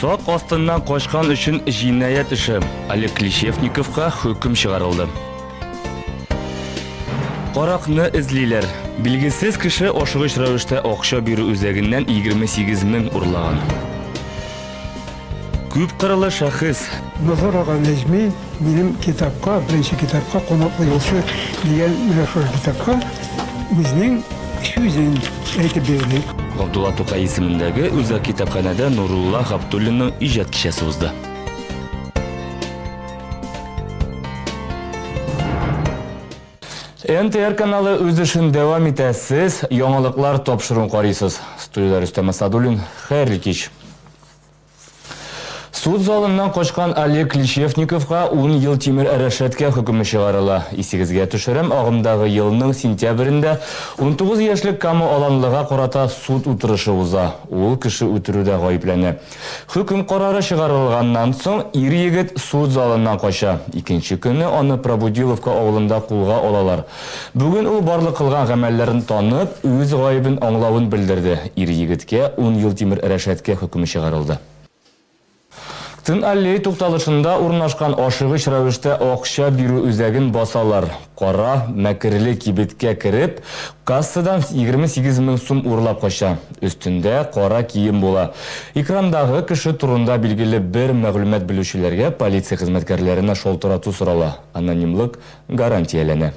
Сок астыннан качкан өчен җинаять эше. Олег Клещевниковка хөкем чыгарылды. Каракны эзлиләр. Билгесез кеше ашыгыч рәвештә акча бирү үзәгеннән 28 мең урлаган. Күп кырылы шәхес. Назар ага Нәҗми минем китапка, беренче китапка «Конаклы юлчы» дигән китапка үзенең сүзен әйтеп бирде. Габдулла Тукай исемендәге үзәк китапханәдә Нурулла Габдуллинның иҗат кичәсе узды. НТР каналы үз эшен дәвам итә. Сез яңалыклар тапшыруын карыйсыз. Студияда Рөстәм Асадуллин, хәерле кич. Суд залыннан качкан Олег Клещевниковка 10 ел тимер рәшәткә хөкеме чыгарыла. Исегезгә төшерәм, агымдагы елның сентябрендә 19 яшьлек Кама Аланлыга карата суд утырышы уза. Ул кеше үтерүдә гаепләнә. Хөкем карары чыгарылганнан соң ир-егет суд залыннан кача. Икенче көнне аны Пробудиловка авылында кулга алалар. Бүген ул барлык кылган гамәлләрен танып, үз гаебен аңлавын белдерде. Ир-егеткә 10 ел тимер рәшәткә хөкеме чыгарылды. Тын аллей тукталышында урнашкан ашыгыч рәвештә акча бирү үзәген басалар. Кара мәкерле кибеткә кереп, кассадан 28 мең сум урлап кача. Өстендә кара кием була. Экрандагы кеше турында билгеле бер мәгълүмат белүчеләргә полиция хезмәткәрләренә шалтырату сорала. Анонимлык гарантияләнә.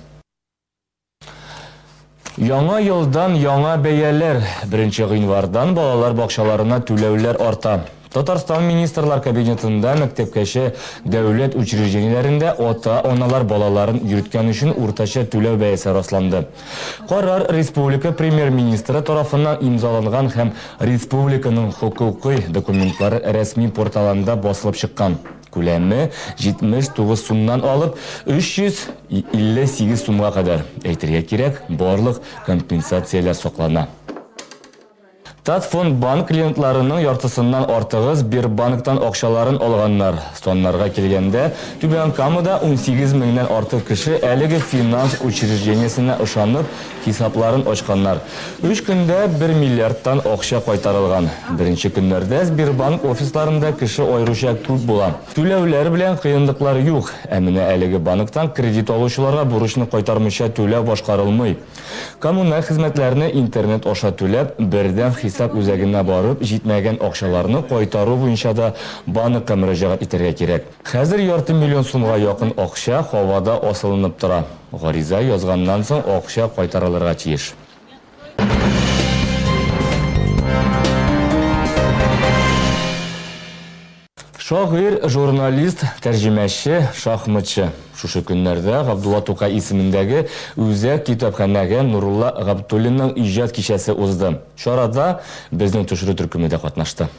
Яңа елдан яңа бәяләр. 1 гыйнвардан балалар бакчаларына түләүләр арта. Татарстан министрлар кабинетында мәктәпкәчә дәүләт учреждениеләрендә ата-аналар балаларын йөрткән өчен уртача түләү бәясе расланды. Карар республика премьер-министры тарафыннан имзаланган һәм республиканың хокукый документлары рәсми порталында басылып чыккан. Күләме 79 сумнан алып 358 сумга кадәр. Әйтергә кирәк, барлык компенсацияләр саклана. Татфонд банк клиентларының яртысыннан артыгы Сбербанктан акчаларын алганнар. Соннарга килгәндә, Түбән Камада 18 меңнән артык кеше әлеге финанс учреждениесенә ышанып, хисапларын ачканнар. 3 көндә 1 миллиардтан акча кайтарылган. Беренче көннәрдә Сбербанк офисларында кеше айрыша күп була. Түләүләр белән кыенлыклар юк. Ә менә әлеге банктан кредит алучыларга бурычны кайтармыйча түләү башкарылмый. Коммуналь хезмәтләрне интернет аша түләп, бердән хисап үзәгенә барып, җитмәгән акчаларны кайтару буенча да банкка мөрәҗәгать итәргә кирәк. Хәзер ярты миллион сумга якын акча һавада асылынып тора. Гариза язганнан соң акча кайтарылырга тиеш. Шагыйрь, журналист, тәрҗемәче, шахматчы. Шушы көннәрдә Габдулла Тукай исемендәге үзәк китапханәгә Нурулла Габдуллинның иҗат кичәсе узды. Чарада безнең төшерү төркеме дә катнашты.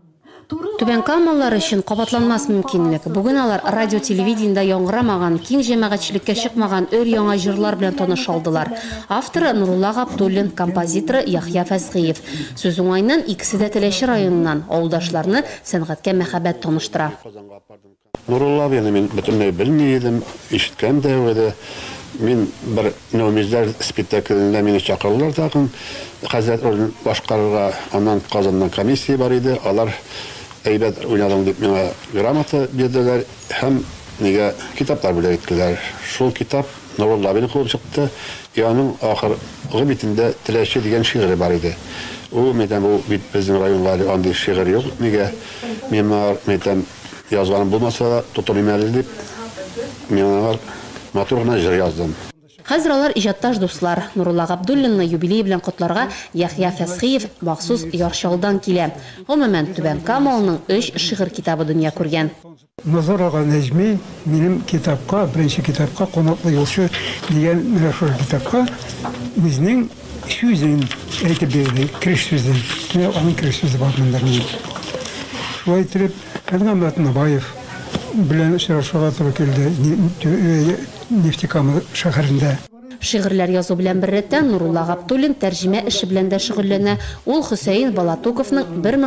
Түбән Камалар өчен кабатланмас мөмкинлек. Бүген алар радио-телевидениедә яңгырамаган, киң җәмәгатьчелеккә чыкмаган өр-яңа җырлар белән таныша алдылар. Авторы Нурулла Габдуллин, композиторы Яхья Фәсгыев. Сүз уңайыннан икесе дә Теләче районыннан авылдашларны сәнгатькә мәхәббәт таныштыра. Нурулла мен бөтенләй белмидем, ишеткән дә иде. Мин бер нөмизләр спектаклендә мине чакырдылар тагын. Хәзрәт ролен башкарырга аннан Казаннан комиссия бар иде. Алар әйбәт уйнадың дип миңа грамота бирделәр һәм нигә китаплар бүләк иттеләр. Шул китап Нурулла белән кулып чыкты. Яның ахыргы битендә Теләче дигән шигырь бар иде. Ул мәдәм ул бит безнең районларда андый шигырь юк. Нигә миңа мәдәм язганым булмаса, тотылым әле дип миңа матур гына җыр яздым. Хәзер алар иҗатташ дуслар. Нурулла Габдуллинны юбилей белән котларга Яхья Фәсгыев махсус Ярчалдан килә. Гомумән Түбән Камалның 3 шигырь китабы дөнья күргән. Назар ага Нәҗми минем китапка, беренче китапка «Конаклы юлчы» дигән китапка үзенең сүзен әйтеп бирде, киреш сүзен. Аның киреш сүзе бар монда. Шулай итеп, Әнгәмәт Набаев белән очрашуга туры килде Нефтекама шәһәрендә. Шигырьләр язу белән бер рәттән Нурулла Габдуллин тәрҗемә эше белән дә шөгыльләнә. Ул Хөсәен Балатуковның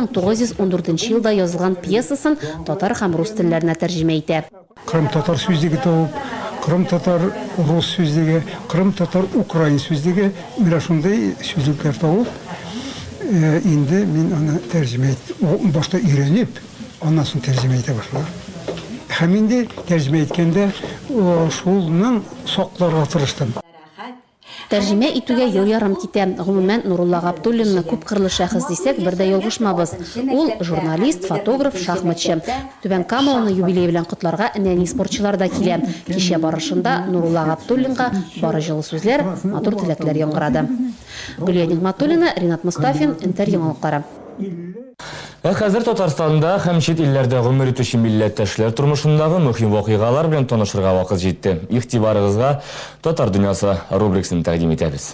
1914 елда язылган пьесасын татар һәм рус телләренә тәрҗемә итә. Крым-татар сүзлеге табып, Крым-татар рус сүзлеге, Крым-татар украин сүзлеге, менә шундый сүзлекләр табып, инде мин аны тәрҗемә иттем. Башта өйрәнеп, Ondan soң тәрҗемә итә башлар. Һәм инде тәрҗемә иткәндә шулның сокларга тырыштым. Тәрҗемә итүгә ел ярым китә. Гомумән, Нурулла Габдуллинны күп кырлы шәхес дисәк, бердә ялгышмабыз. Ул журналист, фотограф, шахматчы. Түбән Камалны юбилей белән котларга нәни спортчылар да килә. Кичә барышында Нурулла Габдуллинга бары җылы сүзләр, матур теләкләр яңгырады. Гөлия Нигъмәтуллина, Ринат Мустафин, Интер яңалыклары. Хәзер Татарстанда һәм чит илләрдә гомер итүче милләттәшләр тормышындагы мөһим вакыйгалар белән танышырга вакыт җитте. Игътибарыгызга Татар дөньясы рубрикасын тәкъдим итәбез.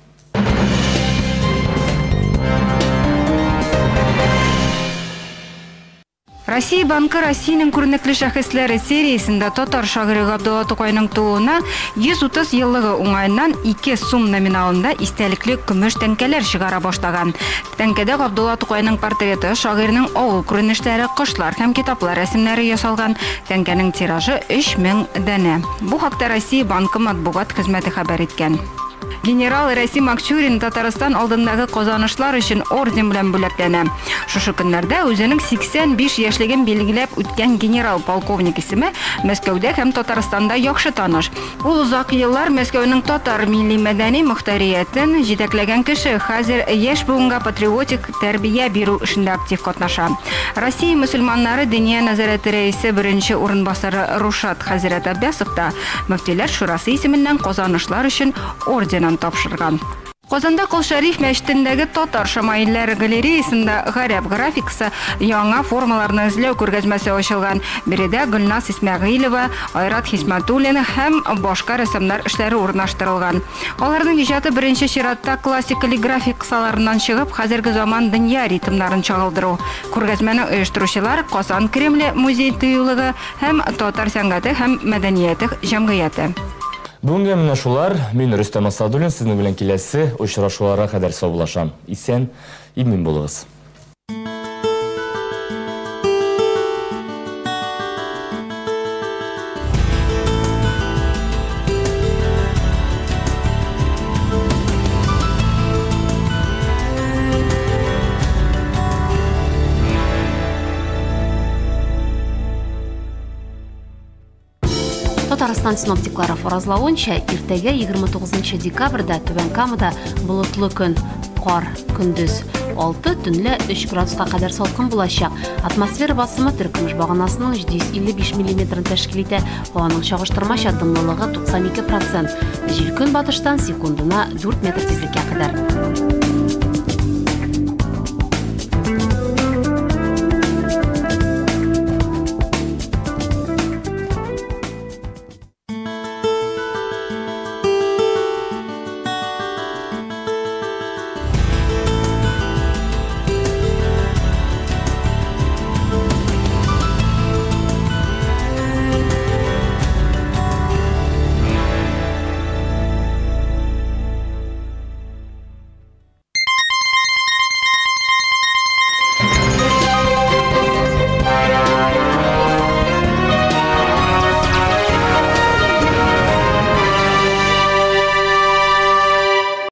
Россия банкы Россиянең күренекле шәхесләре сериясендә татар шагыйре Габдулла Тукайның тууына 130 еллыгы уңаеннан 2 сум номиналында истәлекле көмеш тәңкәләр чыгара башлаган. Тәңкәдә Габдулла Тукайның портреты, шагыйрьнең авыл күренешләре, кошлар һәм китаплар рәсемнәре ясалган. Тәңкәнең тиражы 3000 дәнә. Бу хакта Россия банкы матбугат хезмәте хәбәр иткән. Генерал Расим Акчурин Татарстан алдындагы казанышлар өчен орден белән бүләкләнә. Шушы көннәрдә үзенең 85 яшьлеген билгеләп үткән генерал-полковник исеме Мәскәүдә һәм Татарстанда яхшы таныш. Ул узак еллар Мәскәүнең татар милли мәдәни мөхтәриятен җитәкләгән кеше, хәзер яшь буынга патриотик тәрбия бирү эшендә актив катнаша. Россия мөселманнары Динья нәзарәте рәисе беренче урынбасары Рушат Хәзрәт Аббасов та мөфтиләр шурасы исеменнән казанышлар өчен орден тапшырган. Казанда Кол Шәриф мәчетендәге татар шамаилләр галереясында гарәп графикасы яңа формаларны эзләү күргәзмәсе ачылган. Биредә Гөлнас Исмәгыйлова, Айрат Хисмәтуллина һәм башка рәссамнар эшләре урнаштырылган. Аларның иҗаты беренче чиратта классик каллиграфик кысаларыннан чыгып, хәзерге заман дөнья ритмнарын чагылдыру. Күргәзмәне оештыручылар Казан Кремле музей тыюлыгы һәм татар сәнгате һәм мәдәнияте җәмгыяте. Бүгенге менә шулар. Мин Рөстәм Асадуллин, сезнең белән киләсе очрашуларга кадәр саулашам. Исән, имин булыгыз. Татарстан синоптиклары фаразлавынча, иртәгә 29 декабрьдә Түбән Камада болытлы көн, кар, көндез 6, төнлә 3 градуска кадәр салкын булачак. Атмосфера басымы Төркемеш баганасының 755 мм тәшкил итә. Һаваның чагыштырмача дымлылыгы 92%. Җил көнбатыштан секундына 4 метр тизлеккә кадәр.